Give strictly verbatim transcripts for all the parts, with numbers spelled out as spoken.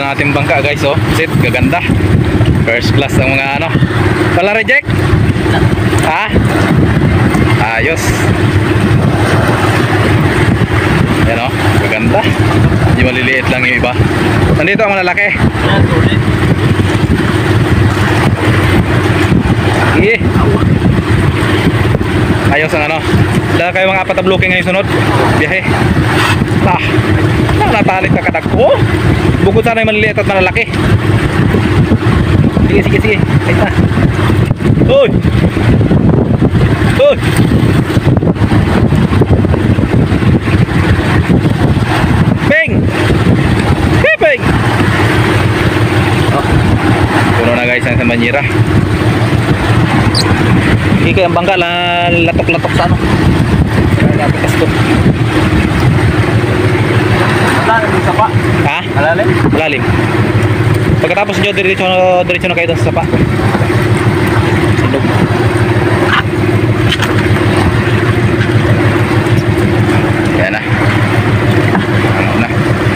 ng ating bangka guys, oh. Sit, gaganda. First class ang mga ano. Wala reject? Ha? Ayos. Yan, oh, gaganda. Hindi maliliit lang yung iba. Nandito ang malalaki. Sige. Ayos ang ano. Dahil kayo mga apat na blocking ngayon sunod. Biyahe. Ah, nakatalit na kadag ko. Bukod sana yung maliliit at malalaki. Sige, sige, sige. Ayos na. Uy! Uy! Ping! Hey, Ping! Oh. Puno na guys ang Banyera. Hindi kaya ang bangka latok-latok sa ano. Lapitas ko. Malalim yung sapa. Ha? Malalim? Malalim. Pagkatapos nyo, diretso, diretso na kayo doon sa sapa. Silog. Yan na. Ano na.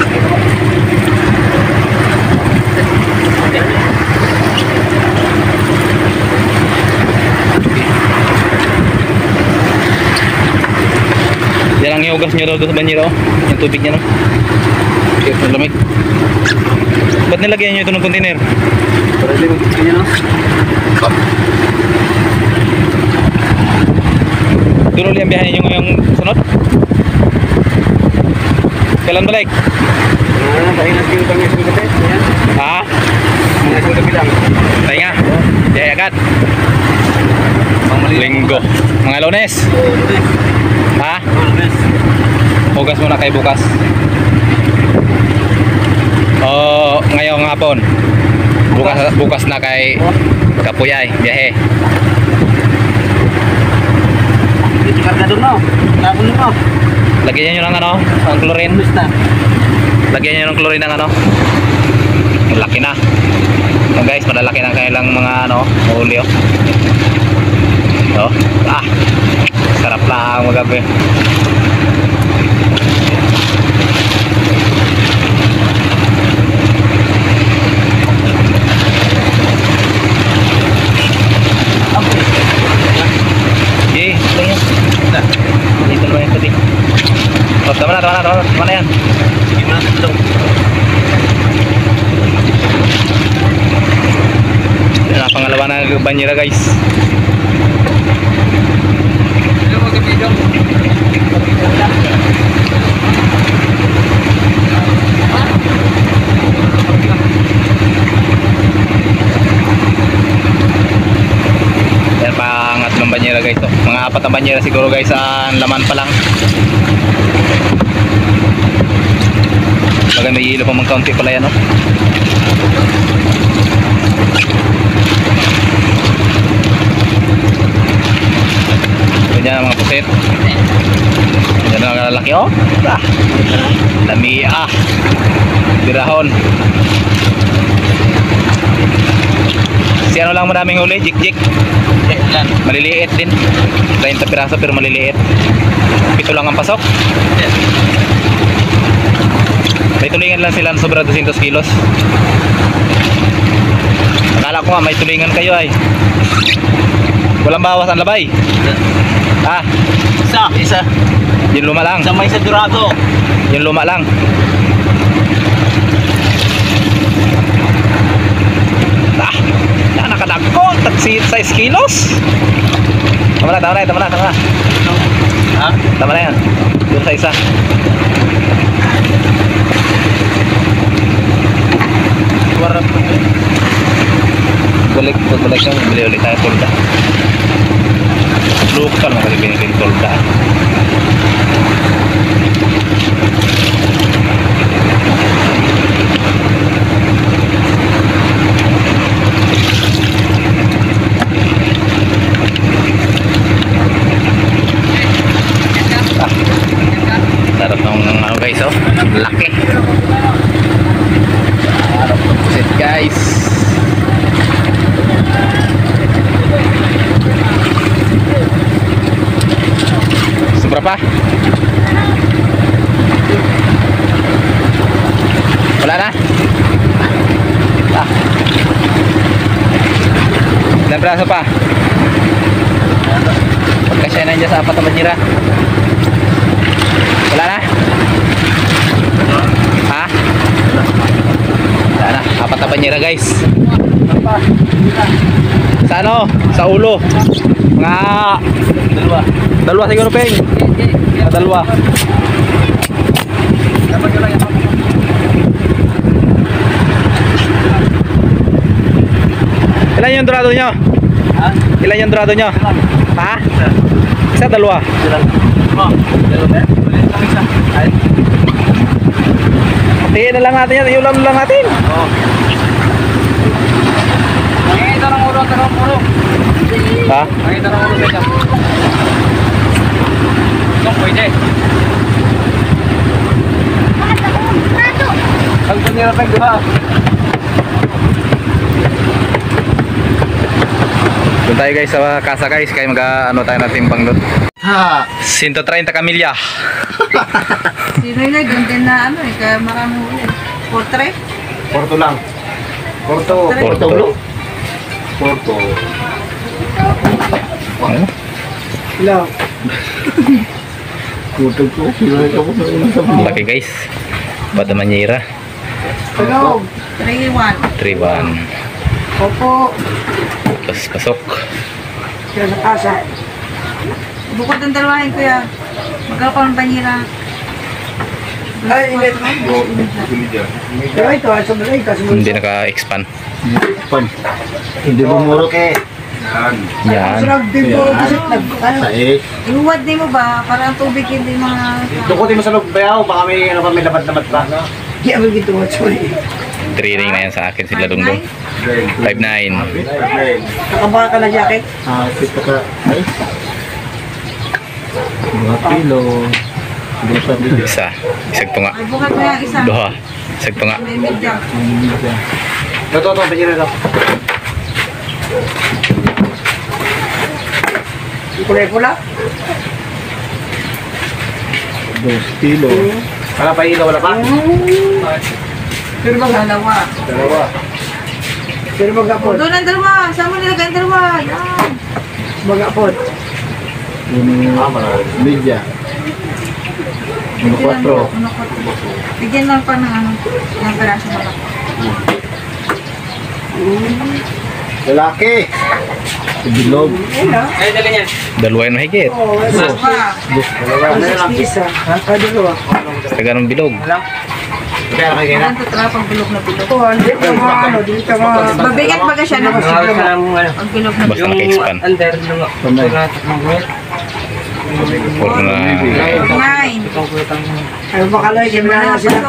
Yan ang iugas nyo doon sa Banyera, oh. Yung tubig niya, no? Okay, ang lamig. Ba't nilagyan nyo ito ng container? Para hindi mag-tubig niya, no? Tuloy ang biyahe nyo ngayong sunod? Kailan balik? Ah, pahingas yung pang isang gabi. Ha? Mga isang gabi lang. Pahinga? Biyahe agad? Linggo. Mga Lunes? Ha? Hugas muna kayo bukas. O ngayong hapon. Bukas bukas na kay Kapuyay, biyahe. Dito ka doon mo. Tapon mo. Lagyan niyo ng ano, ang chlorine. Lagyan niyo ng chlorine ng ano. Malaki na. So guys, malalaki na kailang mga ano, huli, oh. So, ah. Sarap lang magabi. Okay, ito yan. Dito naman yung pati. Oh, tama na, tama na, tama na, tama na yan. Sige mo na ito. Yan ang pangalawa na Banyera guys. Yan pangatlong Banyera guys, to. Mga apat na Banyera siguro guys, ang laman pa lang. Maganda may hilo pa magkaunti pala yan, no? Ganyan ang mga pusit. Ganyan ang mga lalaki, oh. Ah, lami, ah. Birahon. Si ano lang maraming huli, jik-jik. Maliliit din. thirty piraso pero maliliit. Pito lang ang pasok. May tulingan lang sila, sobra two hundred kilos. Akala ko nga may tulingan kayo ay. Walang bawas ang labay. Ah, isa, isa. Yung luma lang. Sa may sa Dorado. Yung luma lang. Ah, na nakadagko, thirty-six kilos. Tama na, tama na, tama na, tama na. Ha? Tama na yan. Doon sa isa. Balik, balik na, bili ulit tayo tolda. Local na kasi binili tolda. Ah, sarap ng ano guys, oh, laki. Sarap ng pusit guys. Sobra pa. Wala na. Ilang braso pa? Pagkasya na dyan sa apat na banyera. Wala na? Ha? Wala na, apat na banyera guys. Sa ano? Sa ulo. Mga dalawa. Dalawa siguro peng. Mga dalawa. Ilan yung dorado nyo? Ha? Ilan yung dorado nyo? Ha? Isa, dalawa. Tingin na lang natin yan. Iulam na lang natin. Oo. Nakikita ng ulo, tanong ulo. Ha? Nakikita ng ulo, teka. Ito, pwede. Ang panira pa, di ba? Doon tayo guys sa kasa guys. Kaya mag ano tayo natin pang doon. Ha! one hundred thirty kamilya. Sino yun? Doon din na ano eh. Kaya marami ulit. Portrait? Porto lang. Porto. Porto. Porto. Ano? Ilang. Porto ko. Sinay ka po sa unang sa mga. Laki guys. Bata manyera. Hello. three one. three one. Opo. Tapos pasok. Kaya sa kasa. Bukod ng dalawahin kuya. Magkakaroon ko ng banyera. Ay, init. Pero ito, ay sabalay. Hindi naka-expand. Hindi bumurot eh. Yan. Saik. Inuwad din mo ba? Para ang tubig hindi mga... Dukutin mo sa loob bayaw. Baka may ano pa may labat-labat pa. Di ako gituwad, sorry. three ring na yan sa akin sila dungdong. five nine. Nakabaka ka na jacket? Ah, kita ka. Ay. Mga kilo. Isa. Isag tunga. Ay, bukat mo yung isa. Doha. Isag tunga. May medyang. Ito, ito, panyera ito. Kulay-pula? Dos kilo. Wala pa ilaw, wala pa? Pero bang dalawa? Dalawa. Pero magapod? Doon ang dalawa. Saan mo nilagay ang dalawa? Yan. Magapod. Uno, media. Uno, quattro. Uno, quattro. Bigyan lang pa ng ano, ng peraso magapod. Lalaki. Bilog. Ay, dali niyan. Dalawa yung mahigit. Dalawa. Dalawa. Ano lang? Isa. Ha? Ah, dalawa. Basta ganun bilog. Kaya kaya na. Ano ito talaga pang bilog na bilog? Oo, hindi ka mga ano, hindi ka mga... Mabigat baga siya na kasi bilog. Ang bilog na Basta naka-expand. under, Panay. Huwag na. nine. Ay, baka lang, hindi na sila.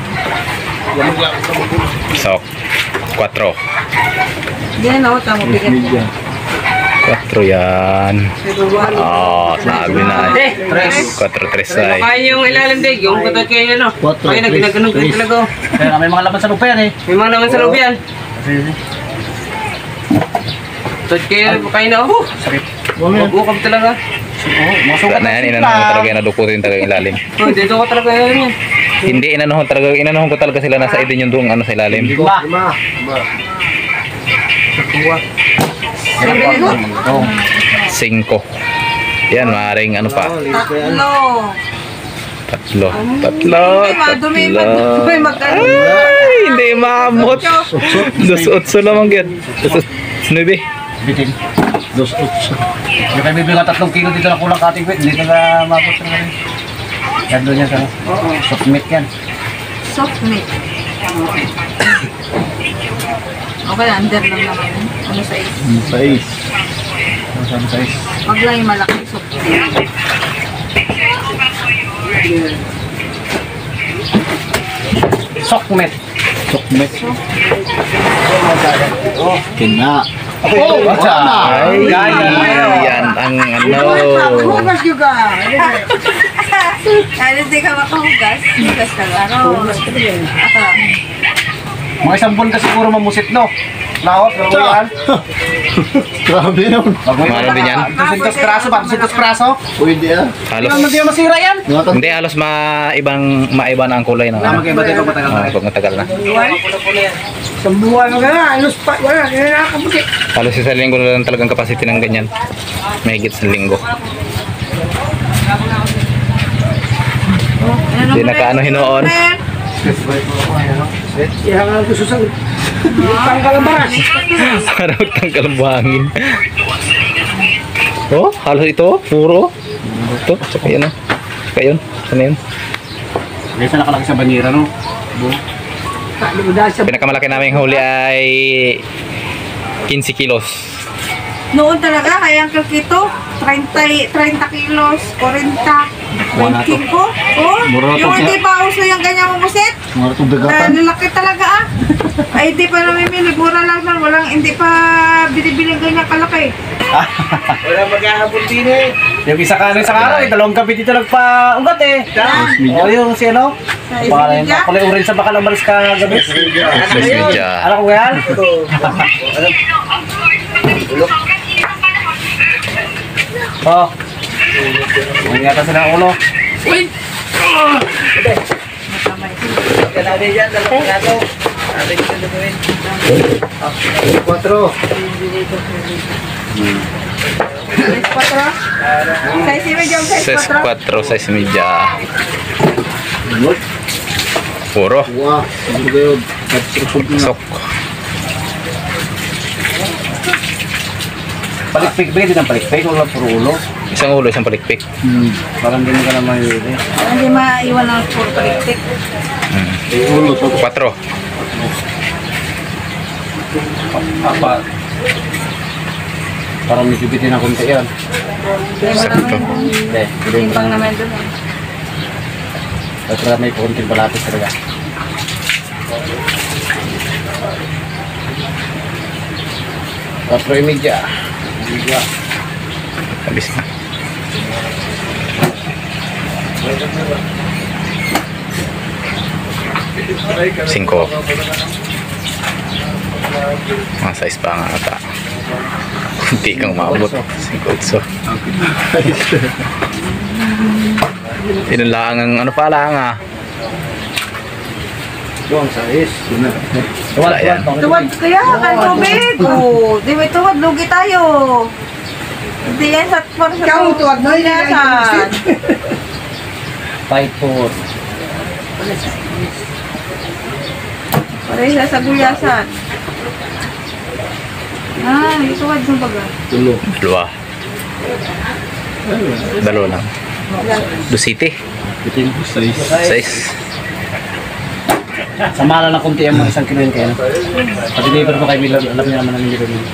Sok. Quattro. Hindi na ako, tamo bigat. Media. Quattro yan. Oh, sabi na. Quattro tres ay. Kaya yung ilalim dig, yung patay kayo ano. Quattro, Kaya na tres, ginaganon ko tres. talaga. Kaya may mga laban sa lupa yan eh. May mga naman sa loob yan. Tad kayo, kayo na oh. Magukab talaga. Wala na yan. Inanohon ko talaga yung nadukutin talaga yung ilalim. Oh, dito ko talaga yan yan. Hindi inanohon talaga. Inanohon ko talaga sila nasa idin yung doong ano sa ilalim. Lima. Lima. Cinco. Yan, maaaring ano pa. Tatlo. Tatlo. Tatlo. Madumi, Tatlo. madumi, magkano. Ay, hindi maabot. Dos otso lamang yan. Dos nuebe. Bitin. Dos otso. Yung kay bibilang tatlong kilo dito na kulang kating wet. Hindi na mabot na rin. Yan doon yan sa soft meat yan. Soft meat. Okay, under lang naman. Ano sa is? Sais. Ano sabi sais? Wag lang yung malaki soft meat. Soft meat. Soft meat. Oh, kina. Oh, what's up? Ay, yan ang ano. Hugas juga. Ano di ka makahugas? Hugas ka nga. Ano? Mga isang buwan ka siguro mamusit, no? Laot, laruan. Grabe yun. Mahal din yan. Dusintos praso ba? Dusintos praso? Pwede ah. Halos, Hindi naman masira yan. hindi halos maibang maiba na ang kulay ng ano. Tama kayo ba tayo matagal Ah, na? pag matagal na. Sa buwan mo gano'n, alos pa, wala, hindi na nakabuti. Halos isang linggo na lang talagang capacity ng ganyan. Mahigit sa linggo. Hindi nakaano hinoon. Kaya nga gusto sa pang kalabaras. Parang tanggal ang buhangin. Oh, halos ito, puro. Ito, saka yun oh. Saka yun, sana yun. Kaya sa nakalaki sa banyera, no? Kalo dahil sa Pinakamalaki namin huli ay fifteen kilos. noon talaga, kaya ang kalkito, thirty, thirty kilos, forty, ranking ko. Oh, Mura to yung siya. hindi pa uso yung ganyan mo buset. Mga itong Na dagatan. lalaki talaga ah. Ay, hindi pa namimili. Mura lang man. Walang, hindi pa binibili ng ganyan kalaki. Wala maghahabol din eh. Yung isa kanin sa karo, eh, dalawang gabi dito nagpa-ugat eh. O yung si ano? Sa Pangalan Isbidya. yung kulay orange sa bakal umalis ka gabi. Sa media. Alam ko yan? Oh. Huwag yata sila ang ulo. Kanali yan, dalawang gato. Sabi ko na gawin. Quatro. Size patro. Size medium, size Size patro. four, size media. Puro. Wah. Ano ba yun? At susog na. Sok. Palikpik ba? Hindi ng palikpik. Wala puro ulo. Isang ulo, isang palikpik. Hmm. Parang hindi ka naman yun eh. Hindi maiwan ang puro paliktik. Ulo to. Quatro. Apa? Parang may kibitin ng kunti yan. Sakto. Hindi. Timbang naman doon. At saka may kunting palapis talaga. Quatro y media. Media. Habis na. Cinco. Mga size pa nga ata. Kunti kang maabot. Cinco utso. Tinulaang ang ano pa lang ah. Yung size. Wala yan. Tuwad kaya, kan tubig. Oo, di ba tuwad, lugi tayo. Hindi yan sa para sa Ikaw, tuwad mo, hindi yan yung busit. Five four. Para isa sa gulyasan. Ah, may tuwad sa baga. Tulo. Dalawa. Dalawa lang. Dusiti. Bitin ko size. Size. Samala na kunti ang mga isang kilo yun kaya. Pag-deliver ko kay Miller, alam niya naman ang Miller yun.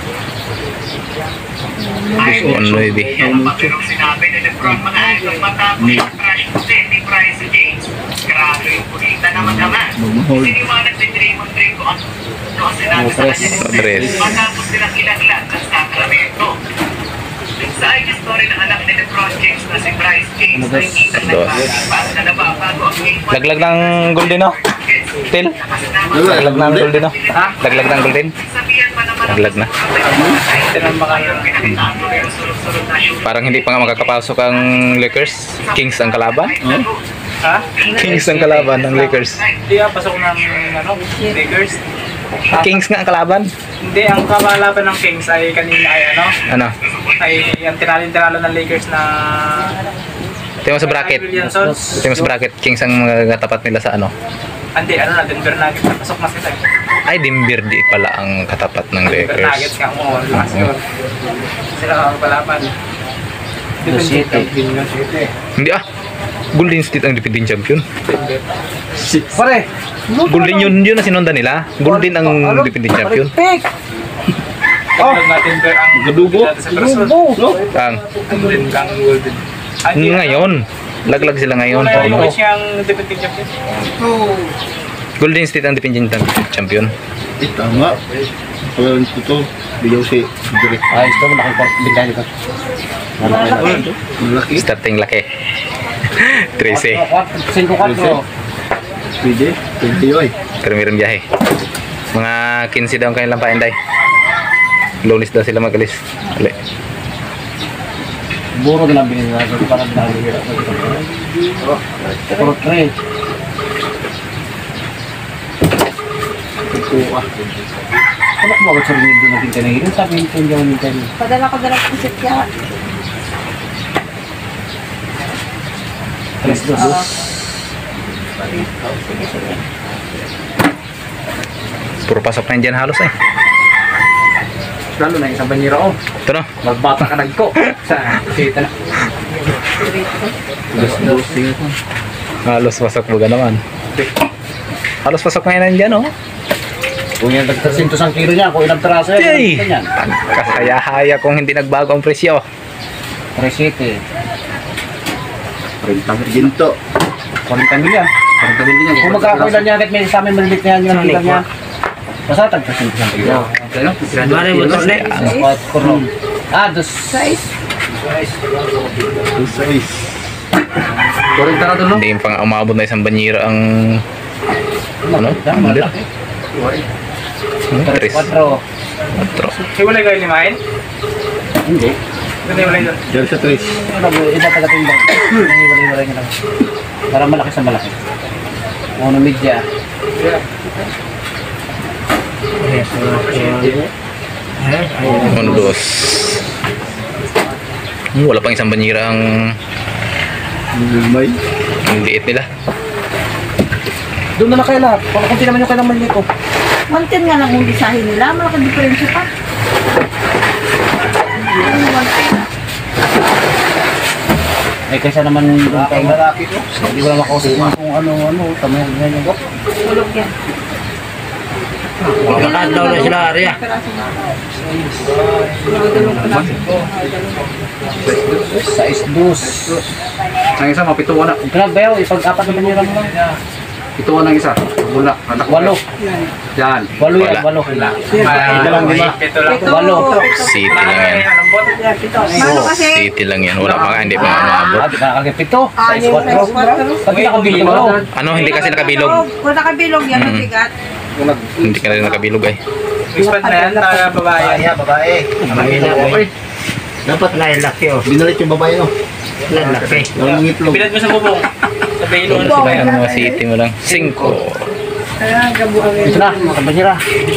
One nueve. Yan ang patinong sinabi ni Lebron mga idol matapos ang crash kasi ni Bryce James. Grabe yung pulita naman naman. Magmahol. Siniwanag ni Draymond Green kung ano ang sinabi sa kanya ni Tres. matapos silang ilaglag ng Sacramento. Sa I G story ng anak ni Lebron James na si Bryce James na hindi na Dos. nagpapagpas na nababago ang game one. Laglag ng golden no? Til? Laglag ng golden no? Laglag ng golden? Sabihan pa naman ang Laglag na. pinakitado yung sunod-sunod na shoot. Parang hindi pa nga makakapasok ang Lakers. Kings ang kalaban. Ha? Kings ang kalaban ng Lakers. Hindi ah, pasok ng ano, Lakers. Kings nga ang kalaban. Hindi, ang kamalaban ng Kings ay kanina ay ano, Ano? ay ang tinalin-tinalo ng Lakers na Tingnan mo sa bracket. Williamsons. Tingnan mo sa bracket. Kings ang magatapat nila sa ano. Hindi, ano na, Denver Nuggets. Pasok na sila. Ay, Denver di pala ang katapat ng Denver Lakers. Nuggets nga mo. Lakas yun. Sila ang palaban. City. Hindi ah. Golden State ang defending champion. Pare! Golden yun yun na sinundan nila. Golden ang defending champion. Pick! Oh! Na Denver ang Gadugo? sa Person. Ang Golden kang Golden. Ah, hindi, ngayon. Laglag sila ngayon. Wala Ano? yung yung defending champion. Golden State ang defending champion. Eh, tama. Pagkaroon ko to. Bigaw si Direk. Ayos to, malaking bigay dito. Malaki. Malaki. Starting laki. trese. Cinco quatro. Pwede. twenty oy. Pero meron biyahe. Mga quince daw ang kanilang painday. Lunes daw sila mag-alis. Ali. Buro na lang binili na. So, parang nalihira. Puro tray. Ito ah. Ano ko mga sarili doon natin kanahirin? Sabi nito yung gawin nito. Padala ko dala ko sa kaya. Tres dos. Puro pasok na yun dyan halos eh. Lalo na isang banyera oh. Ito na. Magbata ka nagko. Sa sita na. Dos dos. Halos pasok baga naman. Halos pasok na yun dyan oh. Kung yan nagtasintos ang kilo niya, kung ilang teraso Yay! yan. Kasaya-haya kung hindi nagbago ang presyo. Tres siete. Rentang ginto. Kuarenta milyan. Kuarenta milyan. Kung magkakailan niya, kahit may sa amin malilit na yan, yung bilang niya. Basta tagtasintos ang kilo. Mare mo to ne. Kurong. Ah, dos. Size. Dos size. Kuarenta na doon, no? Hindi yung pang umabot na isang banyera ang ano? Under? Hmm, Tres. Quatro. Quatro. Hiwalay kayo limain? Hindi. Hiwalay doon. Diyan sa tres. Ano ba, iba taga-timbang. Nangiwalay-walay niya lang. Para malaki sa malaki. Uno media. Uno, dos. Hmm, wala pang isang banyera ang May. ang liit nila. Doon na lang kayo lahat. Kung kung naman yung kailang maliit ko. Mantin nga lang kung design nila. Malaking diferensya pa. Eh kaysa naman doon tayo malaki ko. Hindi ko na makausap kung ano-ano. Tama yan yung gok. Tulog yan. Makakadlaw na sila, Arya. Size dos. Ang isa, mapituwa na. Grab ba yun? Ipag-apat na banyera mo lang. Pituwa ng isa. Wala. Anak walo. Yan. Walo yan. Wala. Walo. Ito lang, di ba? Ito lang. Ito. Walo. City lang yan. Mano kasi? City lang yan. Wala pa nga, hindi pa nga umabot. Ah, di ka nakagay pito. Size Anim, quattro. size quattro. Pati nakabilog mo. Ano, hindi kasi nakabilog. Kung nakabilog yan, Mm. mabigat. Hindi ka rin nakabilog ay. Expand na yan, tayo babae. babae. Dapat Laki oh. binalit yung babae, no? Laki. Walang itlog. Bilad mo sa bubong. Sa bailo. Ano sila yung mga city mo lang? Cinco. Kaya gabuhan yun. Ito na, mga banyera.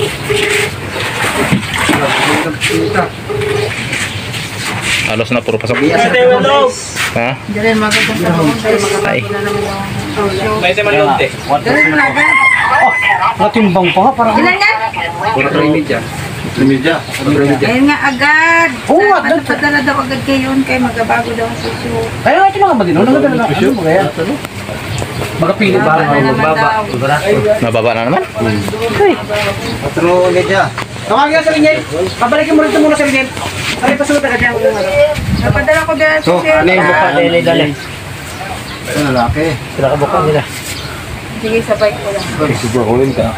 Halos na puro pasok. Ha? Diyan magandang panahon. Dahil Ay. magkakaroon na naman yung... May teman lunte. Diyan mo na agad. Natimbang pa ha, parang... Ilan yan? Quattro y media. Lumidya. Ayun nga agad. Oo nga, Ano dad- padala daw agad kayo kay magabago daw ang susyo. Kaya nga ito mga badino, nagadala na. Ano ba kaya? Magkapili ba? Baba na naman daw. Mababa na naman? Quattro lumidya. Tawagin ka sa Rinel. Pabalikin mo rito muna sa Rinel. Ay, pasunod ka dyan. Napadala ko dyan So, susyo. ano yung buka? Dali-dali. Ito lalaki. Sila ka bukang nila. Sige, sabay ko lang. Siguro kunin ka.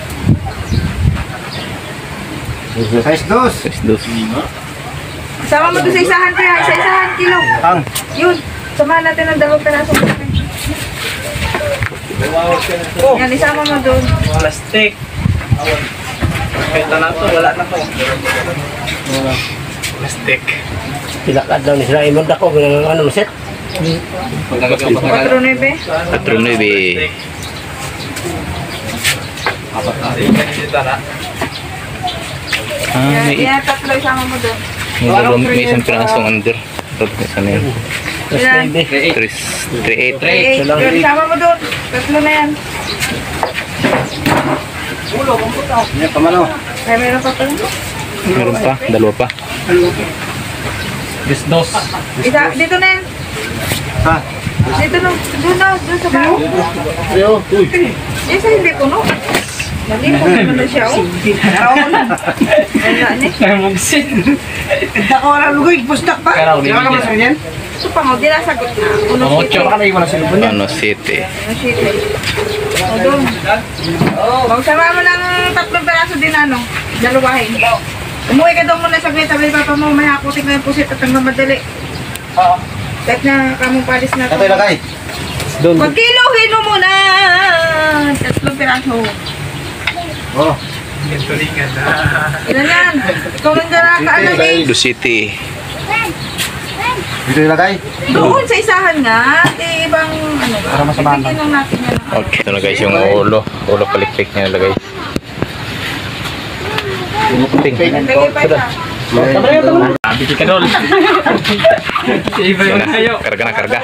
Size dos. Tres, dos. Sama mo doon sa isahan kaya. Sa isahan kilo. Ang. Yun. Samahan natin ang dalawang peraso. Yan, isama mo doon. Plastic. Ito na to, wala na to. Plastic. Tilakad daw ni sila. Imod ako, ano mo set? Quattro nueve. Quatro, nueve. Dito na. Ah, Yan, may, yan, tatlo isama mo doon. may, dalawang, may isang pirasong under. Isa na yun. Ilan? Tres, three, eight. Eh, yun, isama mo doon. Tatlo na yan. Yan, pamano. Ay, meron pa pa. Meron pa, dalawa pa. Yes, dos. Isa, dito na yan. Ha? Dito na. Doon na, doon sa baho. Ayo, uy. Eh, sa hindi ko, no? Mali po naman na siya, oh. Oo na. Wala ni. Mugsin. Nakawalan lugoy, pustak pa. Kaya raw, Rinel. sa ganyan? Ito pa mo, di nasagot na. Uno Ocho. city. Baka na iwan na sila po niya. Ano, city. Uno city. O, doon. Magsama mo ng tatlong peraso din, ano, dalawahin. Umuwi ka doon muna sa tabi papa mo, may hakutin ko yung pusit at hanggang madali. Oo. Kahit na kamong palis na. Ito ilagay. Doon. Magkiluhin mo muna. Tatlong peraso. Oh. Ilan yan? Ikaw lang dara ka alam eh. Iloilo City. Dito ilagay. Doon sa isahan nga. Di ibang ano. Para masamahan. Ibigin lang natin yan. Okay, ito na guys yung ulo. Ulo palikpik niya na guys. Ting. Lagay pa isa. Abiti ka doon. Iba Yan na. Karga na karga.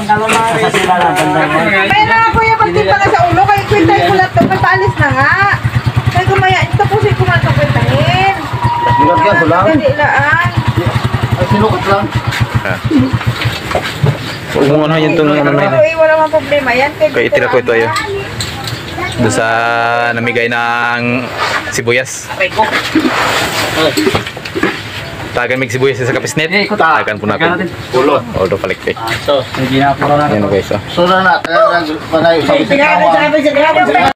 Kaya na kuya, pagtimpa ka sa ulo. Kaya kwentahin ko lang ito. Pagpaalis na nga. Kaya kumaya, tapusin ko man ito kwentahin. Nilagyan ko lang. Dali laan. Ay, sinukot lang. Huwag mo ano yun itong ano na yun. Oo, eh, wala mang problema yan. Kaya itira ko ito ayo. Doon sa namigay ng sibuyas. Tagan mig sibuyas sa kapisnet. Tagan po natin. Ulo. Ulo palikpik. So, hindi na po na. Yan guys. Oh. So na na, kaya na panayo sa Sige, bisita mo. sabi sa grabe.